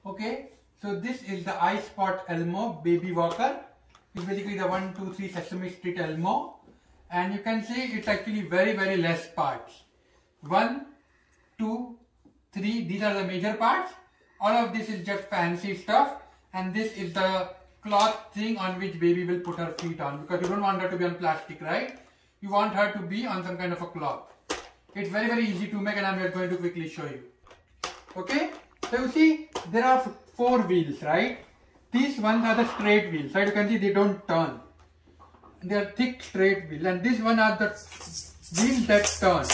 Okay, so this is the iSpot Elmo baby walker. It's basically the 1, 2, 3 Sesame Street Elmo, and you can see it's actually very less parts. 1, 2, 3, these are the major parts. All of this is just fancy stuff, and this is the cloth thing on which baby will put her feet on, because you don't want her to be on plastic, right? You want her to be on some kind of a cloth. It's very easy to make, and I'm just going to quickly show you. Okay, so you see there are 4 wheels, right? These ones are the straight wheels, right? You can see they don't turn. They are thick straight wheels, and these one are the wheels that turn.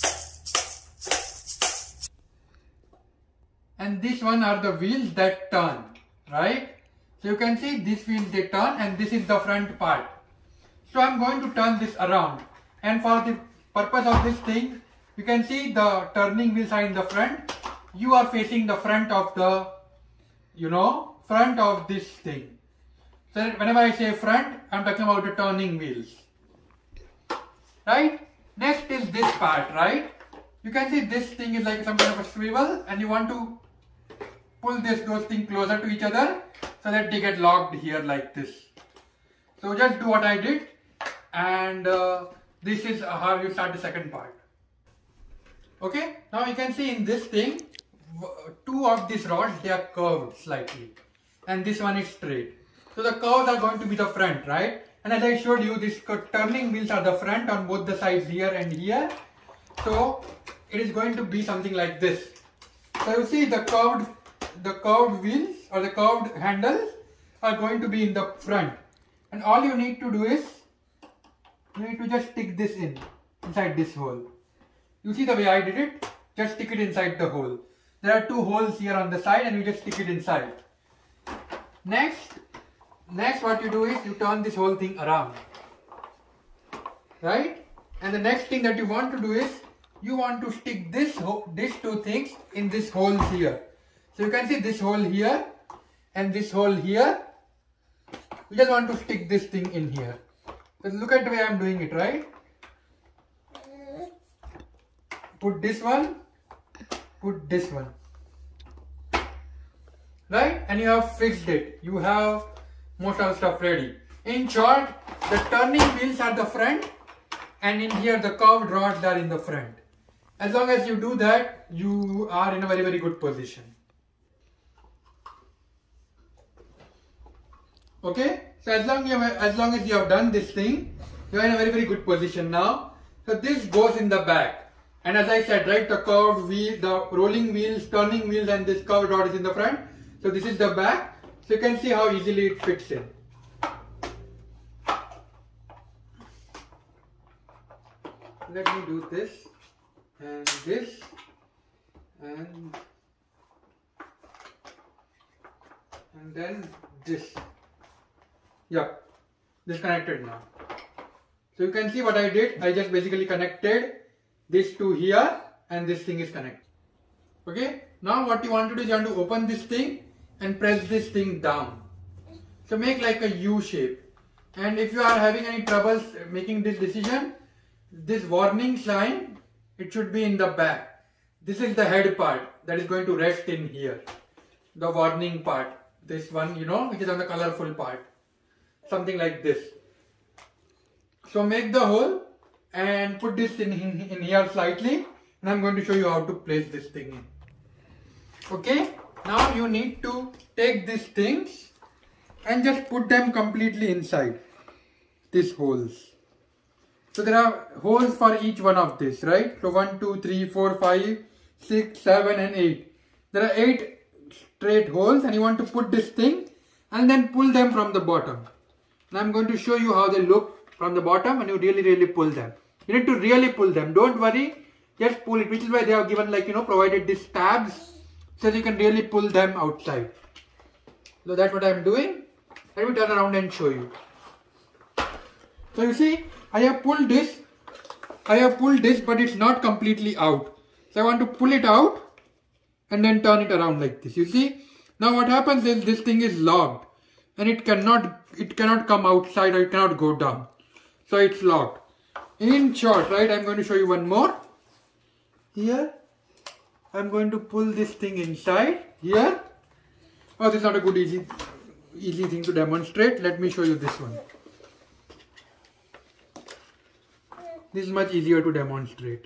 And these one are the wheels that turn, right? So you can see these wheels they turn, and this is the front part. So I'm going to turn this around, and for the purpose of this thing, you can see the turning wheels are in the front. You are facing the front of the, front of this thing. So whenever I say front, I'm talking about the turning wheels, right? Next is this part, right? You can see this thing is like some kind of a swivel, and you want to pull those things closer to each other so that they get locked here like this. So just do what I did, and this is how you start the second part. Okay, now you can see in this thing, 2 of these rods, they are curved slightly, and this one is straight. So the curves are going to be the front, right? And as I showed you, these turning wheels are the front on both the sides here and here. So it is going to be something like this. So you see the curved wheels or the curved handles are going to be in the front, and all you need to do is you need to just stick this inside this hole. You see the way I did it? Just stick it inside the hole. There are 2 holes here on the side, and you just stick it inside. Next what you do is you turn this whole thing around, right? And the next thing that you want to do is you want to stick these 2 things in this hole here. So you can see this hole here and this hole here. You just want to stick this thing in here. So look at the way I'm doing it, right? Put this one, put this one, right? And you have fixed it. You have most of the stuff ready. In short, the turning wheels are the front, and in here the curved rods are in the front. As long as you do that, you are in a very good position. Okay, so as long as you have done this thing, you are in a very good position now. So this goes in the back. And as I said, right, the curved wheel, the rolling wheels, turning wheels, and this curved rod is in the front. So this is the back. So you can see how easily it fits in. Let me do this, and this, and then this. Yep, this connected now. So you can see what I did. I just basically connected this to here, and this thing is connected. Okay, now what you want to do is you want to open this thing and press this thing down. So make like a U shape. And if you are having any troubles making this decision, this warning sign, it should be in the back. This is the head part that is going to rest in here. The warning part. This one, which is on the colorful part. Something like this. So make the hole and put this in here slightly, and I'm going to show you how to place this thing in. Okay, now you need to take these things and just put them completely inside these holes. So there are holes for each one of these, right? So 1, 2, 3, 4, 5, 6, 7 and 8. There are 8 straight holes, and you want to put this thing and then pull them from the bottom. Now I'm going to show you how they look from the bottom, and you really pull them. You need to really pull them. Don't worry, just pull it, which is why they have given provided these tabs so you can really pull them outside. So that's what I'm doing. Let me turn around and show you. So you see, I have pulled this, but it's not completely out. So I want to pull it out and then turn it around like this. You see, now what happens is this thing is locked, and it cannot come outside, or it cannot go down. So it's locked. In short, right, I'm going to show you one more. Here, I'm going to pull this thing inside here, Oh, this is not a good easy thing to demonstrate. Let me show you this one. This is much easier to demonstrate.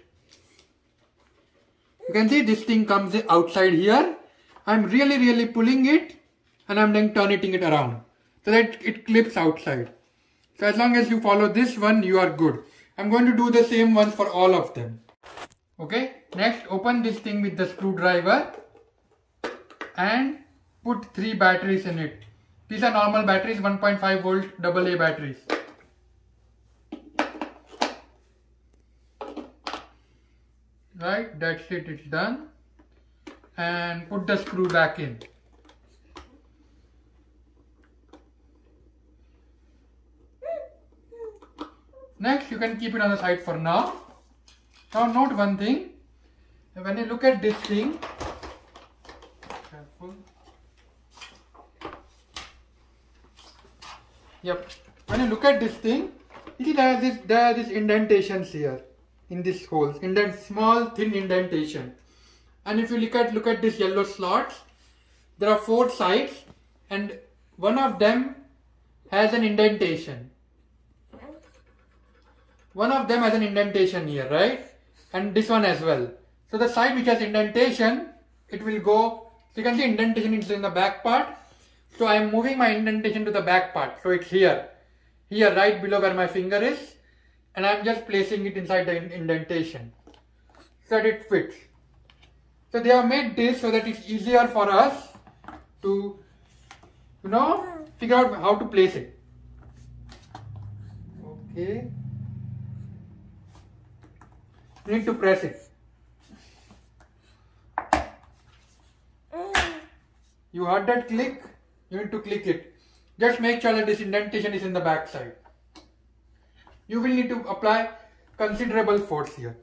You can see this thing comes outside here. I'm really pulling it and I'm then turning it around so that it clips outside. So as long as you follow this one, you are good. I'm going to do the same one for all of them. Okay, next open this thing with the screwdriver and put 3 batteries in it. These are normal batteries, 1.5 volt AA batteries. Right, that's it, it's done. And put the screw back in. Next, you can keep it on the side for now. Now note one thing, when you look at this thing, careful. Yep, when you look at this thing, you see there are these indentations here in this holes, small thin indentation. And if you look at this yellow slots, there are 4 sides and one of them has an indentation. One of them has an indentation here, right? And this one as well. So the side which has indentation, it will go, so you can see indentation is in the back part. So I am moving my indentation to the back part. So it's here right below where my finger is. And I am just placing it inside the indentation so that it fits. So they have made this so that it's easier for us to, figure out how to place it. Okay. You need to press it. You heard that click? You need to click it. Just make sure that this indentation is in the back side. You will need to apply considerable force here.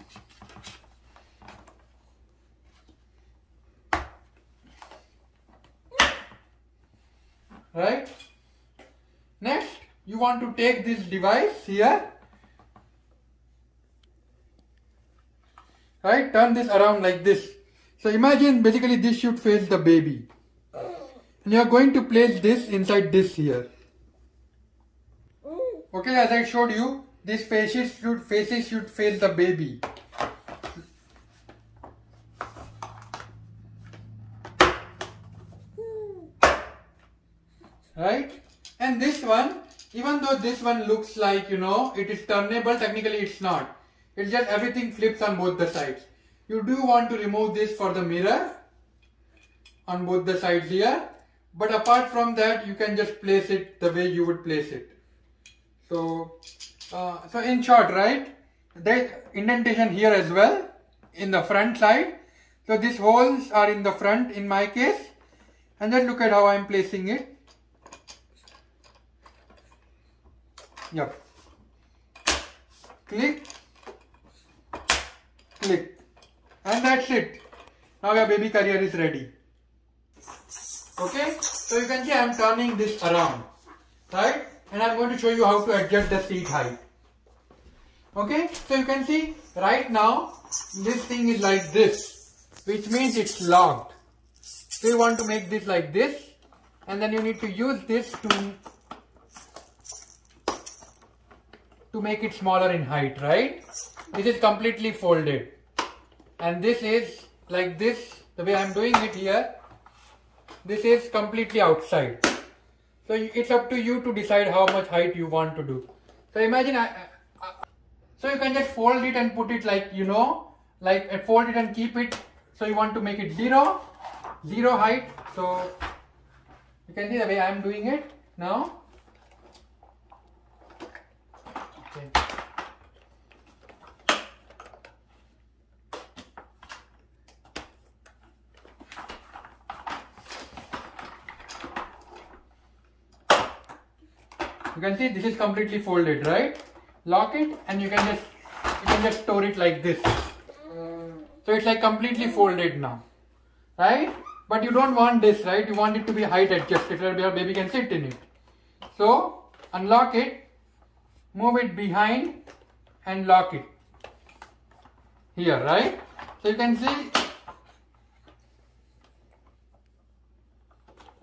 Right? Next, you want to take this device here. Right? Turn this around like this. So imagine basically this should face the baby. And you are going to place this inside this here. Okay, as I showed you, these faces should face the baby. Right? And this one, even though this one looks like, it is turnable, technically it's not. It's just everything flips on both the sides. You do want to remove this for the mirror on both the sides here. But apart from that, you can just place it the way you would place it. So in short, right, there's indentation here as well in the front side. So these holes are in the front in my case. And then look at how I'm placing it. Yep. Click. Click. And that's it. Now your baby carrier is ready. Okay. So you can see I'm turning this around. Right. And I'm going to show you how to adjust the seat height. Okay, so you can see right now this thing is like this, which means it's locked. So you want to make this like this, and then you need to use this to make it smaller in height, right? This is completely folded, and this is like this. The way I'm doing it here, this is completely outside. So it's up to you to decide how much height you want to do. So imagine, so you can just fold it and put it like, fold it and keep it. So you want to make it zero height. So you can see the way I am doing it now. Okay. You can see this is completely folded, right? Lock it and you can just store it like this. So it's like completely folded now, right? But you don't want this, right? You want it to be height adjusted so your baby can sit in it. So unlock it, move it behind and lock it here, right? So you can see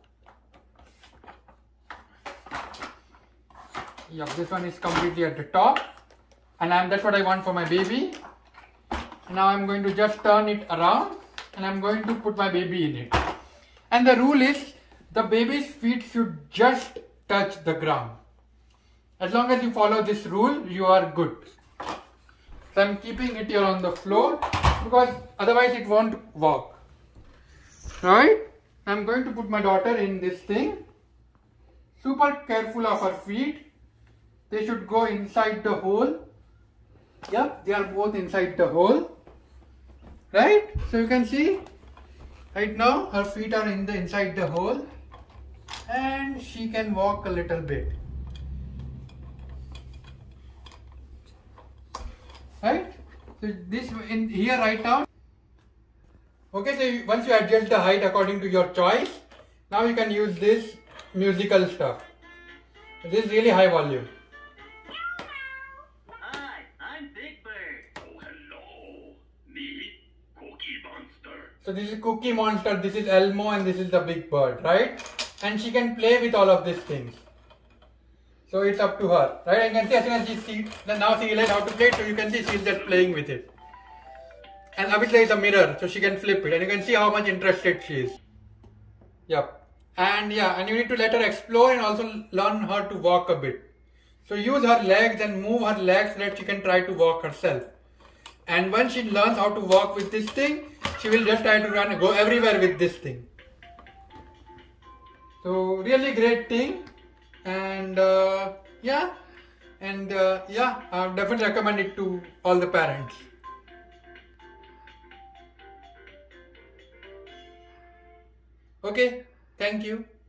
Yeah, this one is completely at the top, and that's what I want for my baby. Now I'm going to just turn it around, and I'm going to put my baby in it. And the rule is the baby's feet should just touch the ground. As long as you follow this rule, you are good. So I'm keeping it here on the floor because otherwise it won't walk. Right? I'm going to put my daughter in this thing. Super careful of her feet. They should go inside the hole. Yep, they are both inside the hole. Right? So you can see right now her feet are inside the hole, and she can walk a little bit. Right? So this in here right now. Okay, so once you adjust the height according to your choice, now you can use this musical stuff. This is really high volume. Hi, I'm Big Bird. Oh, hello. Me, Cookie Monster. So this is Cookie Monster, this is Elmo, and this is the Big Bird, right? And she can play with all of these things. So it's up to her, right? And you can see as soon as she sees, then now she realizes how to play it, so you can see she's just playing with it. And obviously it's a mirror, so she can flip it, and you can see how much interested she is. Yep. And yeah, and you need to let her explore and also learn her to walk a bit. So use her legs and move her legs so that she can try to walk herself. And when she learns how to walk with this thing, she will just try to run, go everywhere with this thing. So really great thing. And yeah, I definitely recommend it to all the parents. Okay, thank you.